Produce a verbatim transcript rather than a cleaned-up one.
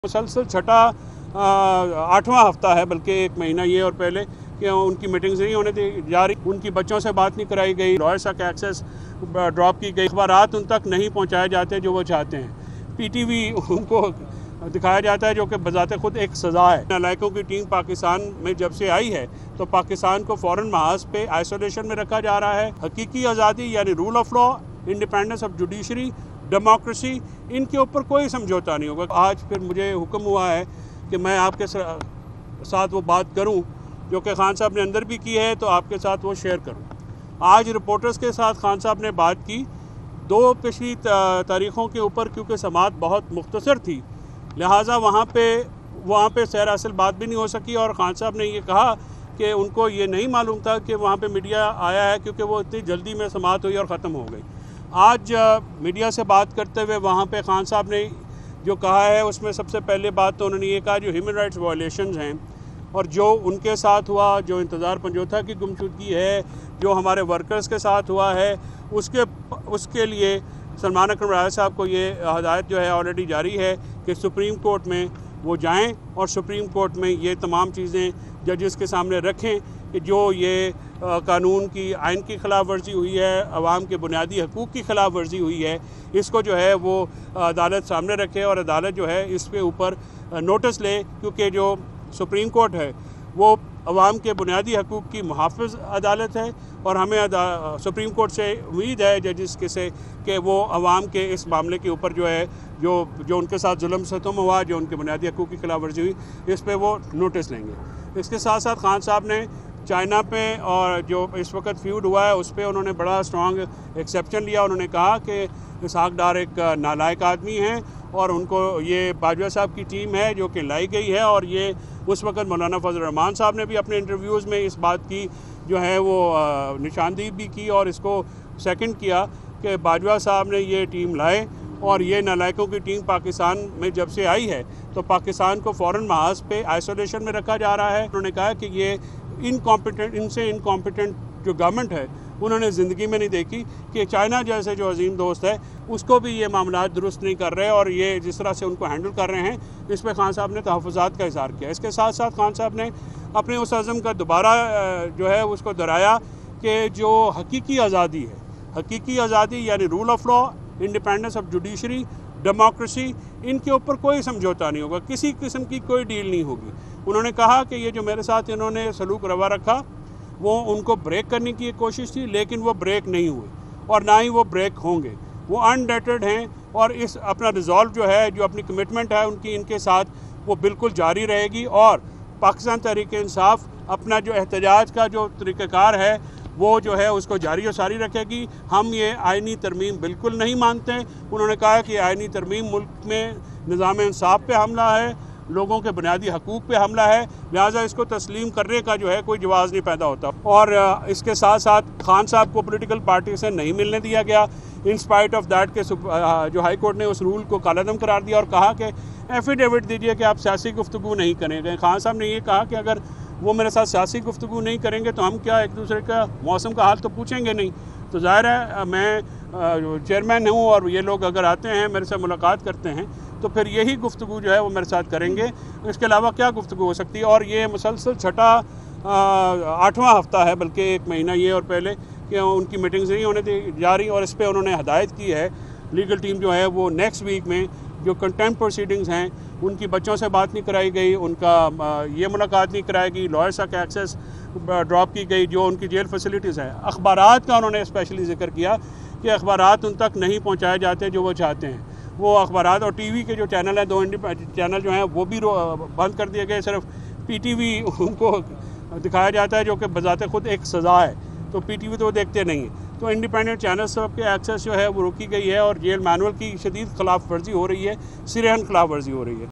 مسلسل چھٹا آٹھواں ہفتہ ہے بلکہ ایک مہینہ یہ اور پہلے کہ ان کی میٹنگز نہیں ہونے دی جا رہی، ان کی بچوں سے بات نہیں کرائی گئی، لائرز تک ایکسیس ڈراپ کی گئی، اخبارات ان تک نہیں پہنچائے جاتے جو وہ چاہتے ہیں، پی ٹی وی ان کو دکھایا جاتا ہے جو کہ بذات خود ایک سزا ہے۔ نالائقوں کی ٹیم پاکستان میں جب سے آئی ہے تو پاکستان کو فوراً محاذ پہ آئسولیشن میں رکھا جا رہا ہے۔ حقیقی آزادی یعنی rule of law, independence of judiciary, democracy, ان کے اوپر کوئی سمجھوتا نہیں ہوگا۔ آج پھر مجھے حکم ہوا ہے کہ میں آپ کے ساتھ وہ بات کروں جو کہ خان صاحب نے اندر بھی کی ہے تو آپ کے ساتھ وہ شیئر کروں۔ آج رپورٹرز کے ساتھ خان صاحب نے بات کی دو پچھلی تاریخوں کے اوپر، کیونکہ سماعت بہت مختصر تھی لہٰذا وہاں پہ وہاں پہ سیر اصل بات بھی نہیں ہو سکی، اور خان صاحب نے یہ کہا کہ ان کو یہ نہیں معلوم تھا کہ وہاں پہ میڈیا آیا ہے کیونکہ وہ اتنی جلدی میں سماعت ہوئی اور ختم ہو گئی۔ آج میڈیا سے بات کرتے ہوئے وہاں پہ خان صاحب نے جو کہا ہے اس میں سب سے پہلے بات تو انہوں نے یہ کہا جو ہیومن رائٹس وائلیشنز ہیں اور جو ان کے ساتھ ہوا، جو انتظار پنجوتھا کی گمشدگی ہے، جو ہمارے ورکرز کے ساتھ ہوا ہے، اس کے اس کے لیے سلمان اکرم راجہ صاحب کو یہ ہدایت جو ہے آلریڈی جاری ہے کہ سپریم کورٹ میں وہ جائیں اور سپریم کورٹ میں یہ تمام چیزیں ججز کے سامنے رکھیں کہ جو یہ قانون کی آئین کی خلاف ورزی ہوئی ہے، عوام کے بنیادی حقوق کی خلاف ورزی ہوئی ہے، اس کو جو ہے وہ عدالت سامنے رکھے اور عدالت جو ہے اس کے اوپر نوٹس لے، کیونکہ جو سپریم کورٹ ہے وہ عوام کے بنیادی حقوق کی محافظ عدالت ہے، اور ہمیں سپریم کورٹ سے امید ہے ججز کے سے کہ وہ عوام کے اس معاملے کے اوپر جو ہے جو جو ان کے ساتھ ظلم ستم ہوا، جو ان کے بنیادی حقوق کی خلاف ورزی ہوئی، اس پہ وہ نوٹس لیں گے۔ اس کے ساتھ ساتھ خان صاحب نے چائنا پہ اور جو اس وقت فیوڈ ہوا ہے اس پہ انہوں نے بڑا اسٹرانگ ایکسیپشن لیا۔ انہوں نے کہا کہ اسحاق ڈار ایک نالائق آدمی ہیں اور ان کو یہ باجوہ صاحب کی ٹیم ہے جو کہ لائی گئی ہے، اور یہ اس وقت مولانا فضل الرحمان صاحب نے بھی اپنے انٹرویوز میں اس بات کی جو ہے وہ نشاندہی بھی کی اور اس کو سیکنڈ کیا کہ باجوہ صاحب نے یہ ٹیم لائے، اور یہ نالائقوں کی ٹیم پاکستان میں جب سے آئی ہے تو پاکستان کو فوراً محاذ پہ آئسولیشن میں رکھا جا رہا ہے۔ انہوں نے کہا کہ یہ انکمپیٹنٹ ان سے انکمپیٹنٹ جو گورنمنٹ ہے انہوں نے زندگی میں نہیں دیکھی کہ چائنا جیسے جو عظیم دوست ہے اس کو بھی یہ معاملات درست نہیں کر رہے، اور یہ جس طرح سے ان کو ہینڈل کر رہے ہیں اس پہ خان صاحب نے تحفظات کا اظہار کیا۔ اس کے ساتھ ساتھ خان صاحب نے اپنے اس عزم کا دوبارہ جو ہے اس کو دہرایا کہ جو حقیقی آزادی ہے، حقیقی آزادی یعنی rule of law, independence of judiciary, democracy, ان کے اوپر کوئی سمجھوتا نہیں ہوگا، کسی قسم کی کوئی ڈیل نہیں ہوگی۔ انہوں نے کہا کہ یہ جو میرے ساتھ انہوں نے سلوک روا رکھا وہ ان کو بریک کرنے کی ایک کوشش تھی، لیکن وہ بریک نہیں ہوئے اور نہ ہی وہ بریک ہوں گے، وہ انڈیٹڈ ہیں، اور اس اپنا ریزالو جو ہے، جو اپنی کمٹمنٹ ہے ان کی ان کے ساتھ، وہ بالکل جاری رہے گی، اور پاکستان تحریک انصاف اپنا جو احتجاج کا جو طریقہ کار ہے وہ جو ہے اس کو جاری و ساری رکھے گی۔ ہم یہ آئینی ترمیم بالکل نہیں مانتے۔ انہوں نے کہا کہ آئینی ترمیم ملک میں نظام انصاف پہ حملہ ہے، لوگوں کے بنیادی حقوق پہ حملہ ہے، لہٰذا اس کو تسلیم کرنے کا جو ہے کوئی جواز نہیں پیدا ہوتا۔ اور اس کے ساتھ ساتھ خان صاحب کو پولیٹیکل پارٹی سے نہیں ملنے دیا گیا، ان اسپائٹ آف دیٹ کہ جو ہائی کورٹ نے اس رول کو کالعدم قرار دیا اور کہا کہ ایفیڈیوٹ دیجیے کہ آپ سیاسی گفتگو نہیں کریں گے۔ خان صاحب نے یہ کہا کہ اگر وہ میرے ساتھ سیاسی گفتگو نہیں کریں گے تو ہم کیا ایک دوسرے کا موسم کا حال تو پوچھیں گے نہیں۔ تو ظاہر ہے میں چیئرمین ہوں اور یہ لوگ اگر آتے ہیں میرے سے ملاقات کرتے ہیں تو پھر یہی گفتگو جو ہے وہ میرے ساتھ کریں گے، اس کے علاوہ کیا گفتگو ہو سکتی ہے۔ اور یہ مسلسل چھٹا آٹھواں ہفتہ ہے بلکہ ایک مہینہ یہ اور پہلے کہ ان کی میٹنگز نہیں ہونے دی جا رہی، اور اس پہ انہوں نے ہدایت کی ہے لیگل ٹیم جو ہے وہ نیکسٹ ویک میں جو کنٹیمپٹ پروسیڈنگز ہیں ان کی بچوں سے بات نہیں کرائی گئی، ان کا یہ ملاقات نہیں کرائی گئی، لائرز تک ایکسیس ڈراپ کی گئی، جو ان کی جیل فیسلٹیز ہیں۔ اخبارات کا انہوں نے اسپیشلی ذکر کیا کہ اخبارات ان تک نہیں پہنچائے جاتے جو وہ چاہتے ہیں، وہ اخبارات اور ٹی وی کے جو چینل ہیں، دو چینل جو ہیں وہ بھی بند کر دیے گئے، صرف پی ٹی وی ان کو دکھایا جاتا ہے جو کہ بذات خود ایک سزا ہے، تو پی ٹی وی تو وہ دیکھتے نہیں ہیں۔ تو انڈیپینڈنٹ چینلز سب کے ایکسیس جو ہے وہ روکی گئی ہے، اور جیل مینول کی شدید خلاف ورزی ہو رہی ہے، سرحد خلاف ورزی ہو رہی ہے۔